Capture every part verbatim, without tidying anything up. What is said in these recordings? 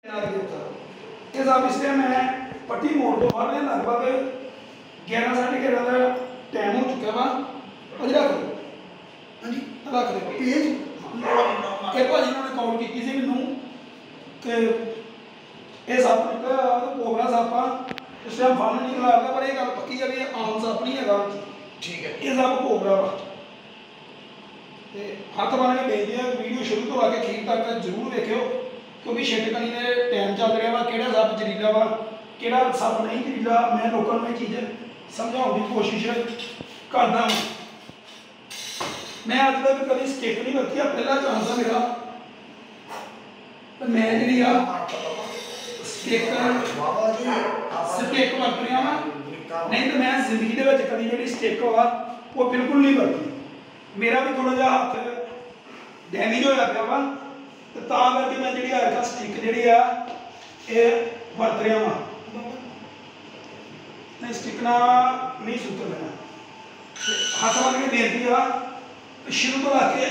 ये साहब इस टाइम है पट्टी मोड़ तो बाहर ने लगभग ग्यारह साढ़े ग्यारह का टाइम हो चुका वा अज रख दो हाँ जी रख दो पेज एक भाजी उन्होंने कॉल की थी मैनू कि ये सप निकला कोबरा सप आ इस टाइम फन नहीं खिलाता पर यह गल पक्की है भी आम सप नहीं है ठीक है ये सप कोबरा वा हथ बन के भेजते हैं वीडियो शुरू तो आके अखीर तक जरूर देखियो क्योंकि छिटकनी ने टाइम चल रहा वा कि सप जरीला वा कि सप नहीं जरीला मैं लोगों को ये चीज़ समझाने की कोशिश करता हाँ। मैं अज तक कभी स्टिक नहीं वरती पहला चांस है मेरा मैं जी स्टिक स्टिक वरत रहा वा नहीं तो मैं जिंदगी के कभी जी स्टिक वा वो बिल्कुल नहीं वरती मेरा भी थोड़ा जहा हाथ डैमेज होया पाया वा तो करके मैं जी अज स्टिक जी वरत रहा वा नहीं स्टिक ना नहीं सुतर लेना हाथ बन के बेनती आ शुरू तो लाके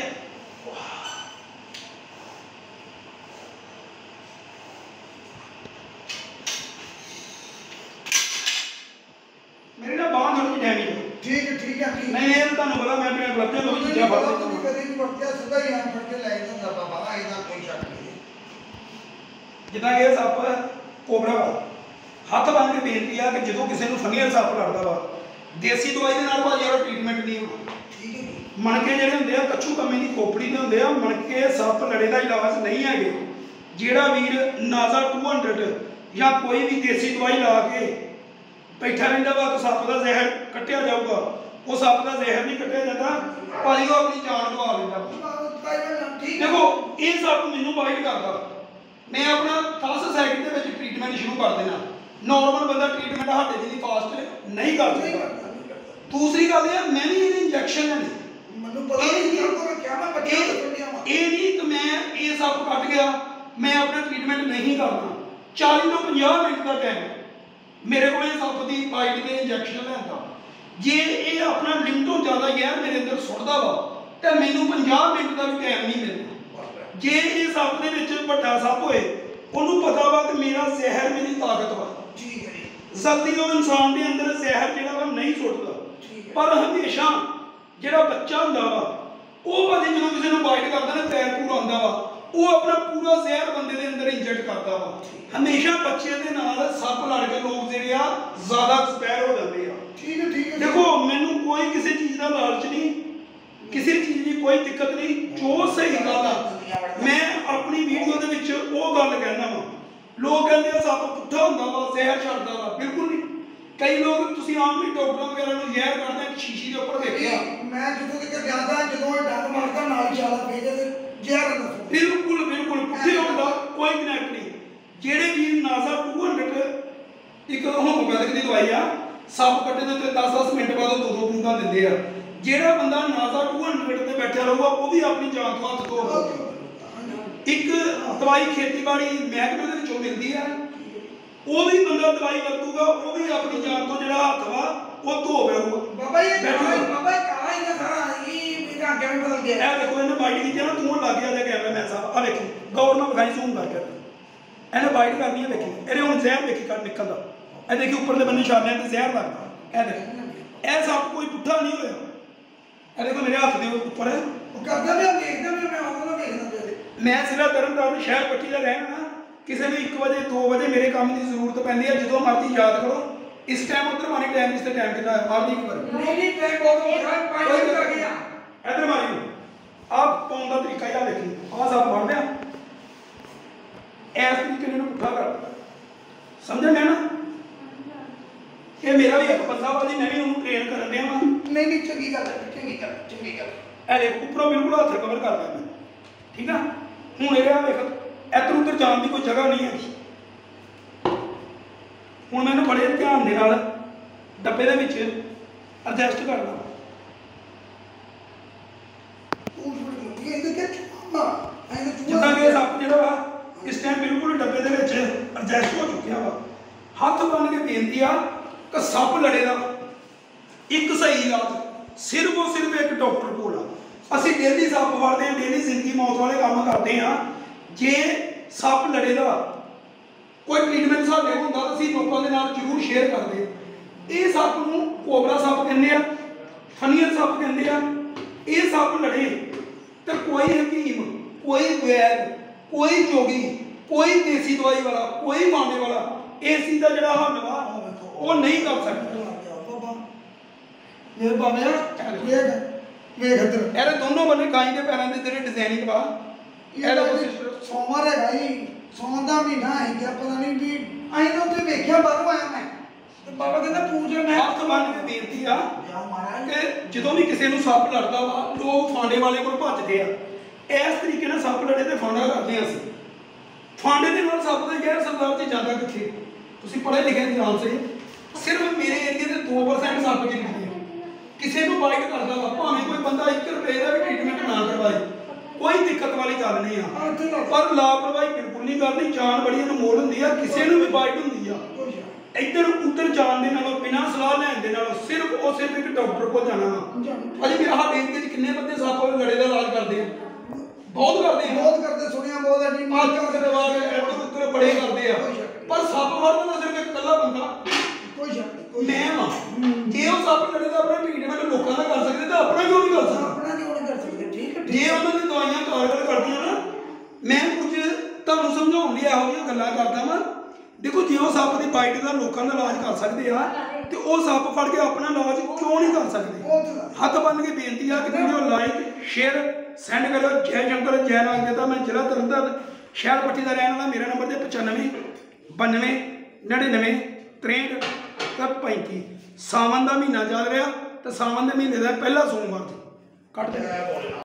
मेरी ना बांह थोड़ी डैमेज है ठीक है ठीक है नहीं ये तो तुहानू पता मैं अपने गलतियां तो चीज़ां फड़ तो कभी नहीं वरत्या सीधा ही फड़ के लै जांदा बाबा ਇਹਦਾ कोई शक नहीं जिदा कि सप कोबरा वा हथ बन के बेनती है कि जो किसी को फंगियल सप लड़ता वा देसी दवाई के नाल भाजी वाला ट्रीटमेंट नहीं होना ठीक है मणके जिहड़े हुंदे आ कच्छू कम्मे की खोपड़ी दे हुंदे आ मणके सप लड़े का इलाज नहीं है जिहड़ा वीर नाजा टू हंड्रड या कोई भी देसी दवाई ला के बैठा रहिंदा वा तो सप का जहर कट्टिया जाऊगा वो सप का जहर नहीं कट्टिया जाता भाजी वो अपनी जान गवा लैंदा देखो ये सप मैनू बाइट करता मैं अपना दस सैकंड के ट्रीटमेंट शुरू कर देना नॉर्मल बंदा ट्रीटमेंट हाटे जी फास्ट नहीं कर सकता दूसरी गल है मैं भी ये इंजैक्शन है ये नहीं कि मैं ये सब कट गया मैं अपना ट्रीटमेंट नहीं करना चालीस तो पचास मिनट का टाइम मेरे को सप की बाइट के इंजैक्शन लेंदा जे ये अपना लिमिटों ज़्यादा गैर मेरे अंदर सुटता वा तो मैनू पचास मिनट का भी टाइम नहीं मिलता जे ये सप के बड़ा सप होए उन्होंने पता वा कि मेरा जहर मेरी ताकत वा जल्दी वो इंसान के अंदर जहर जो नहीं सुटता पर हमेशा जो बच्चा होंगे वा वो भाजी जो किसी को बाइट करता ना पैर पूरा आता वा वो अपना पूरा जहर बंदे के अंदर इंजेक्ट करता वा हमेशा बच्चे के नाल सप लड़ के लोग जो ज्यादा एक्सपायर हो जाते हैं देखो मैनू कोई किसी चीज़ का लालच नहीं किसी चीज़ की कोई दिक्कत नहीं जो सही गल है मैं अपनी वीडियो के वो गल कहना वा लोग कहते सप पुट्ठा होंदा वा जहर छड्डदा वा बिल्कुल नहीं कई लोग तुसीं आम भी डॉक्टर वगैरह नूं जहर कढदे शीशी के उपर देखिया मैं ਜਦੋਂ ਕਿ ਜਾਂਦਾ ਜਦੋਂ ਡੰਗ ਮਾਰਦਾ ਨਾਲ ਜ਼ਿਆਦਾ ਪੇਜੇ ਤੇ ਜ਼ਹਿਰ ਦੱਸੋ बिल्कुल बिल्कुल पुट्ठे होंदा कोई कनेक्ट नहीं ਜਿਹੜੇ ਵੀਰ ਨਾਜ਼ਾ टू हंड्रड ਇੱਕ ਹੋਮੋਪੈਥਿਕ ਦੀ ਦਵਾਈ ਆ ਸੱਪ ਕੱਟੇ ਦੇ ਉੱਤੇ दस दस ਮਿੰਟ ਬਾਅਦ ਦੋ ਦੋ ਬੂੰਦਾਂ ਦਿੰਦੇ ਆ ਜਿਹੜਾ ਬੰਦਾ ਨਾਜ਼ਾ टू हंड्रड ਤੇ ਬੈਠਾ ਰਹੂਗਾ ਉਹ ਵੀ ਆਪਣੀ ਜਾਨ ਤੋਂ ਹੱਥ ਧੋਊਗਾ एक दवाई खेतीबाड़ी महकमे के विचों मिलती है वो भी बंदा दवाई वरतूगा वो भी अपनी जान तो जो हथ वा वो धो बैठूगा बाबा ये बाबा कहा ही सारा ये मेरा आगे में बदल गया ए देखो इन्हें बाइट की ना तू लग गया कैमरा मैन साहब आ देखी गौर ना विखाई जूम करके इन्हें बाइट करनी है देखी ये हम जहर देखी कर निकलता ए देखी ऊपर बंदे निशाने ते जहर लगता ए देख ए सब कोई पुट्ठा नहीं होया ए देखो मेरे हाथ के ऊपर है करदा मैं देखदा मैं आउंदा देखदा मैं सिरा तरन तारण शहर पट्टी का रहना किसी भी एक बजे दो बजे मेरे काम की जरूरत पैंती है जो मर्जी याद करो इस टाइम उधर मारी टाइम इस टाइम कितना है आप नहीं कर नहीं नहीं टाइम बहुत पानी लग गया इधर मारी आप पाउन का तरीका या देखी आ सब बन गया ऐस तरीके ने पुट्ठा कर समझ मैं ना ये मेरा भी एक बंदा वाली मैं भी उन्हें ट्रेन कर रहा हाँ नहीं नहीं चंगी गल है चंगी गल चंगी गल ए देख ऊपरों बिल्कुल हाथ कवर कर देना ठीक है हूँ ये वेख इधर उधर जाने की कोई जगह नहीं है हूँ मैं बड़े ध्यान के नाल डब्बे के एडजस्ट करना जिदा कि सप जो इस टाइम बिल्कुल डब्बे के एडजस्ट हो चुका वा हथ बन के बेनती आ कि सप लड़ेगा एक सही इलाज सिर्फ और सिर्फ एक डॉक्टर को असी डेली सप फड़ते हैं डेली जिंदगी मौत वाले काम करते हैं जे सप लड़ेगा ਕੋਈ ਟ੍ਰੀਟਮੈਂਟ ਸਾਡੇ ਕੋਲ ਹੁੰਦਾ ਤਾਂ ਅਸੀਂ ਲੋਕਾਂ ਦੇ ਨਾਲ ਜ਼ਰੂਰ ਸ਼ੇਅਰ ਕਰਦੇ। ਇਹ ਸੱਪ ਨੂੰ ਕੋਬਰਾ ਸੱਪ ਕਹਿੰਦੇ ਆ, ਫਨੀਅਰ ਸੱਪ ਕਹਿੰਦੇ ਆ। ਇਹ ਸੱਪ ਲੜੇ ਤੇ ਕੋਈ ਹਕੀਮ, ਕੋਈ ਵੈਦ, ਕੋਈ ਜੋਗੀ, ਕੋਈ ਦੇਸੀ ਦਵਾਈ ਵਾਲਾ, ਕੋਈ ਮਾਂਡੇ ਵਾਲਾ ਇਸ ਚੀਜ਼ ਦਾ ਜਿਹੜਾ ਹੱਲ ਵਾ ਉਹ ਨਹੀਂ ਕਰ ਸਕਦਾ। ਇਹ ਬਾਬਾ ਵੇਖ ਵੇਖ ਇੱਧਰ ਇਹਦੇ ਦੋਨੋਂ ਬੰਨੇ ਗਾਈ ਦੇ ਪੈਰਾਂ ਦੇ ਜਿਹੜੇ ਡਿਜ਼ਾਈਨਿੰਗ ਵਾ। ਇਹਦਾ ਸੋਮਵਾਰ ਹੈਗਾ ਜੀ, ਸੌਣ ਦਾ ਮਹੀਨਾ ਹੈ ਕਿ ਪਤਾ ਨਹੀਂ ਵੀ ਅਸੀਂ ਤਾਂ ਉੱਥੇ ਵੇਖਿਆ ਬਾਹਰੋਂ ਆਇਆ ਮੈਂ ਤੇ ਬਾਬਾ ਕਹਿੰਦਾ ਪੂਜ ਮੈਂ ਹੱਥ ਬੰਨ ਕੇ ਬੇਨਤੀ ਆ ਯਾ ਮਹਾਰਾਜ ਕਿ ਜਦੋਂ ਵੀ ਕਿਸੇ ਨੂੰ ਸੱਪ ਲੜਦਾ ਵਾ ਲੋਕ ਫਾਂਡੇ ਵਾਲੇ ਕੋਲ ਭੱਜਦੇ ਆ। ਇਸ ਤਰੀਕੇ ਨਾਲ ਸੱਪ ਲੜੇ ਤੇ ਫਾਂਡਾ ਕਰਦੇ ਆ ਅਸੀਂ। ਫਾਂਡੇ ਦੇ ਨਾਲ ਸੱਪ ਦੇ ਗੈਰ ਸਰਦਾਰ ਚ ਜਾਂਦਾ ਕਿੱਥੇ? ਤੁਸੀਂ ਪੜ੍ਹੇ ਲਿਖੇ ਇਨਸਾਨ ਸੇ। ਸਿਰਫ ਮੇਰੇ ਏਰੀਏ ਦੇ ਦੋ ਪਰਸੈਂਟ ਸੱਪ ਜੀ ਨਿਕਲਦੇ ਆ। ਕਿਸੇ ਨੂੰ ਬਾਈਟ ਕਰਦਾ ਵਾ ਭਾਵੇਂ ਕੋਈ ਬੰਦਾ ਇੱਕ ਰੁਪਏ ਦਾ ਵੀ ਟ੍ਰੀਟਮੈਂਟ ਨਾ ਕਰਵਾਏ, ਕੋਈ ਦਿੱਕਤ ਵਾਲੀ ਗੱਲ ਨਹੀਂ ਆ। ਪਰ ਲਾਪਰਵਾਹੀ ਬਿਲਕੁਲ ਨਹੀਂ ਕਰਨੀ। ਜਾਨ ਬੜੀ ਅਨਮੋਲ ਹੁੰਦੀ ਆ, ਕਿਸੇ ਨੂੰ ਵੀ ਬਾਈਟ ਹੁੰਦੀ ਆ। ਇੱਧਰ ਉੱਧਰ ਜਾਣ ਦੇ ਨਾਲੋਂ, ਬਿਨਾਂ ਸਲਾਹ ਲੈਣ ਦੇ ਨਾਲੋਂ ਸਿਰਫ ਉਹ ਸਿਰਫ ਇੱਕ ਡਾਕਟਰ ਕੋਲ ਜਾਣਾ ਵਾ। ਅਜੇ ਮੇਰੇ ਸਾਡੇ ਏਰੀਏ 'ਚ ਕਿੰਨੇ ਬੰਦੇ ਸੱਪ ਲੜੇ ਦਾ ਇਲਾਜ ਕਰਦੇ ਆ? ਬਹੁਤ ਕਰਦੇ ਆ, ਬਹੁਤ ਕਰਦੇ ਸੁਣਿਆ ਬਹੁਤ ਅੱਡੀ ਮਾਰਕੀਟ ਦੇ ਦਵਾਰ ਇੱਧਰ ਉੱਧਰ ਬੜੇ ਕਰਦੇ ਆ। ਪਰ ਸੱਪ ਮਾਰਨ ਦਾ ਸਿਰਫ ਇੱਕ ਇਕੱਲਾ ਬੰਦਾ ਕੋਈ ਸ਼ੱਕ ਨਹੀਂ। ਮੈਂ ਵਾਂ। ਜੇ ਉਹ ਸੱਪ ਲੜੇ ਦਾ ਆਪਣਾ ਟ੍ਰੀਟਮੈਂਟ ਲੋਕਾਂ ਦਾ ਕਰ ਸਕਦੇ ਤਾਂ ਆਪਣਾ ਕਿਉਂ ਨਹੀਂ ਕਰ ਸਕਦਾ? ਆਪਣਾ ਕਿਉਂ ਨਹੀਂ ਕਰ ਸਕਦੇ? ਠੀਕ ਹੈ। ਜੇ ਉਹਨਾਂ ਦੀ ਦਵਾਈਆਂ ਕਾਰਗਰ ਕਰਦੀਆਂ ਨਾ, ਮੈਂ ਕੁਝ ਤੁਹਾਨੂੰ ਸਮਝਾਉਣ ਲਈ ਇਹੋ ਜਿਹੀਆਂ ਗੱਲਾਂ ਕਰਦਾ ਵਾਂ। ਦੇਖੋ ਜੇ ਉਹ ਸੱਪ ਦੀ ਬਾਈਟ ਦਾ ਲੋਕਾਂ ਦਾ ਇਲਾਜ ਕਰ ਸਕਦੇ ਆ ਤੇ ਉਹ ਸੱਪ ਫੜ ਕੇ ਆਪਣਾ ਇਲਾਜ ਕਿਉਂ ਨਹੀਂ ਕਰ ਸਕਦੇ? ਹੱਥ ਬੰਨ ਕੇ ਬੇਨਤੀ ਆ ਕਿ ਵੀਡੀਓ ਲਾਈਕ ਸ਼ੇਅਰ ਸੈਂਡ ਕਰਿਓ। ਜੈ ਸ਼ੰਕਰ ਜੈ ਨਾਗ ਦੇਵਤਾ। ਮੈਂ ਜ਼ਿਲ੍ਹਾ ਤਰਨਤਾਰਨ ਸ਼ਹਿਰ ਪੱਟੀ ਦਾ ਰਹਿਣ ਵਾਲਾ। ਮੇਰਾ ਨੰਬਰ ਜੇ ਪਚਾਨਵੇਂ ਬਾਨਵੇਂ ਨੜਿਨਵੇਂ ਤਰੇਂਹਠ ਤੇ ਪੈਂਤੀ। ਸਾਵਣ ਦਾ ਮਹੀਨਾ ਚੱਲ ਰਿਹਾ ਤੇ ਸਾਵਣ ਦੇ ਮਹੀਨੇ ਦਾ ਪਹਿਲਾ ਸੋਮਵਾਰ ਕੱਟ ਦੇ।